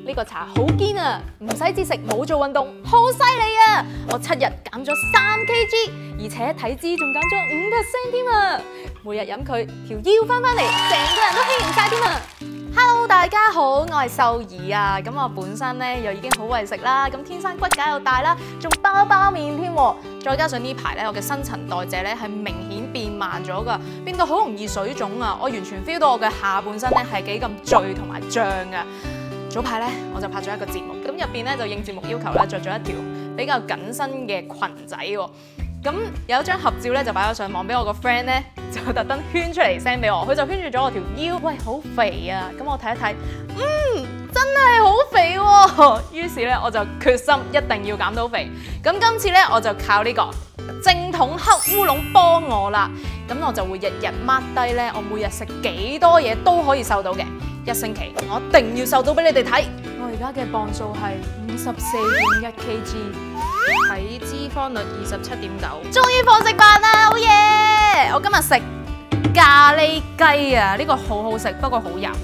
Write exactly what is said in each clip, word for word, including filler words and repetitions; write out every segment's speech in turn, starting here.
呢個茶好堅啊，唔使節食，冇做運動，好犀利啊！我七日減咗三 K G， 而且體脂仲減咗五 percent 添啊！每日飲佢，條腰翻返嚟，成個人都輕盈晒添啊！ Hello， 大家好，我係秀兒啊。咁我本身咧又已經好為食啦，咁天生骨架又大啦，仲包包面添。再加上呢排咧，我嘅新陳代謝咧係明顯變慢咗噶，變到好容易水腫啊！我完全 feel 到我嘅下半身咧係幾咁墜同埋脹噶。早排咧我就拍咗一個節目，咁入邊咧就應節目要求咧着咗一條比較緊身嘅裙仔喎。咁有一張合照咧就擺咗上網，俾我個 friend 咧就特登圈出嚟 send 俾我，佢就圈住咗我條腰，喂，好肥啊！咁我睇一睇，嗯，真係好肥喎。於是咧我就決心一定要減到肥。咁今次咧我就靠呢個正統黑烏龍幫我啦。咁我就會日日 mark 低咧，我每日食幾多嘢都可以瘦到嘅。一星期我一定要瘦到俾你哋睇。我而家嘅磅數係五十四點一 K G。 體脂肪率二十七點九，終於放食飯啦，好嘢！我今日食咖喱雞啊，呢個好好食，不過好油。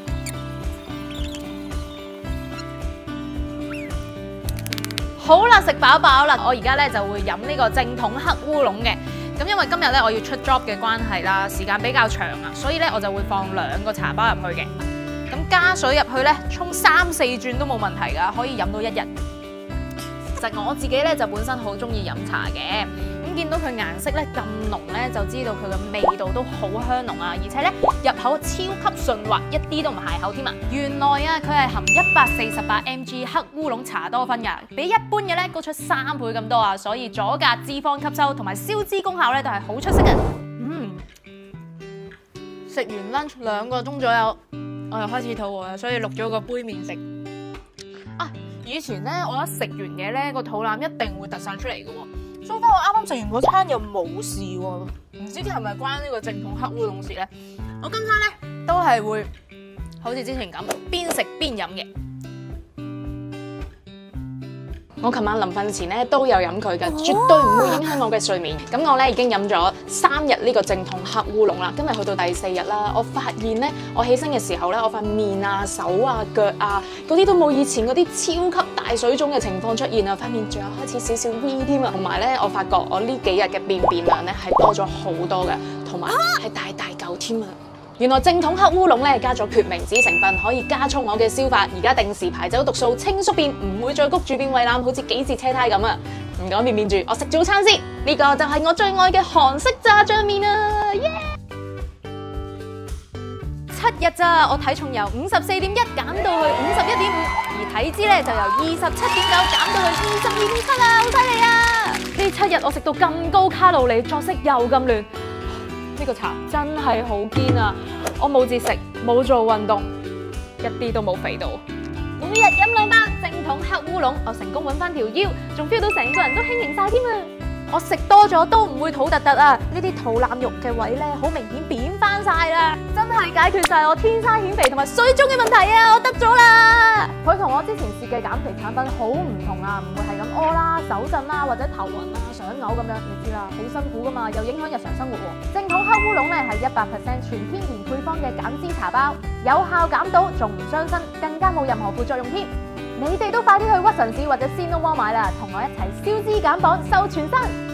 好啦，食飽飽啦，我而家咧就會飲呢個正統黑烏龍嘅。咁因為今日咧我要出 job 嘅關係啦，時間比較長啊，所以咧我就會放兩個茶包入去嘅。咁加水入去咧，沖三四轉都冇問題㗎，可以飲到一日。 其實我自己咧就本身好中意飲茶嘅，咁見到佢顏色咧咁濃咧，就知道佢嘅味道都好香濃啊，而且咧入口超級順滑，一啲都唔鞋口添啊！原來啊，佢係含一百四十八 milligrams 黑烏龍茶多酚㗎，比一般嘅咧高出三倍咁多啊，所以阻隔脂肪吸收同埋消脂功效咧都係好出色嘅。嗯，食完 lunch 兩個鐘左右，我又開始肚餓啦，所以錄咗個杯麵食。啊！ 以前咧，我一食完嘢咧，個肚腩一定會突晒出嚟嘅喎。所以我啱啱食完嗰餐又冇事喎，唔知係咪關呢個正統黑烏龍事咧？我今餐咧都係會好似之前咁，邊食邊飲嘅。我琴晚臨瞓前咧都有飲佢嘅，絕對唔會影響我嘅睡眠。咁我咧已經飲咗三日呢個正統黑烏龍啦，今日去到第四日啦。我發現咧，我起身嘅時候咧，我塊面啊、手啊、腳啊嗰啲都冇以前嗰啲超級大水腫嘅情況出現啊，塊面仲有開始少少 V 添啊。同埋咧，我發覺我呢幾日嘅便便量咧係多咗好多嘅，同埋係大大嚿添啊！ 原來正統黑烏龍咧加咗決明子成分，可以加速我嘅消化，而家定時排走毒素，清宿便，唔會再谷住變胃腩，好似幾節車胎咁啊！唔講便便住，我食早餐先。呢、這個就係我最愛嘅韓式炸醬麵啊！耶、yeah!！七日咋，我體重由五十四點一減到去五十一點五，而體脂咧就由二十七點九減到去二十二點七啊，好犀利啊！呢七日我食到咁高卡路里，作息又咁亂。 呢個茶真係好堅啊！我冇節食，冇做運動，一啲都冇肥到。每日飲兩包正統黑烏龍，我成功揾翻條腰，仲 feel 到成個人都輕盈晒添啊！我食多咗都唔會肚突突啊！呢啲肚腩肉嘅位咧，好明顯扁翻晒啦，真係解決晒我天生顯肥同埋水腫嘅問題啊！我得咗啦！佢同我之前試嘅減肥產品好唔同啊，唔會係咁屙啦、手震啦或者頭暈啦、想嘔咁樣，你知啦，好辛苦噶嘛，又影響日常生活喎。正統黑烏龍咧係一百 percent 全天然配方嘅減脂茶包，有效減到，仲唔傷身，更加冇任何副作用添。你哋都快啲去屈臣氏或者 Cinnamon 買啦，同我一齊消脂減磅，瘦全身！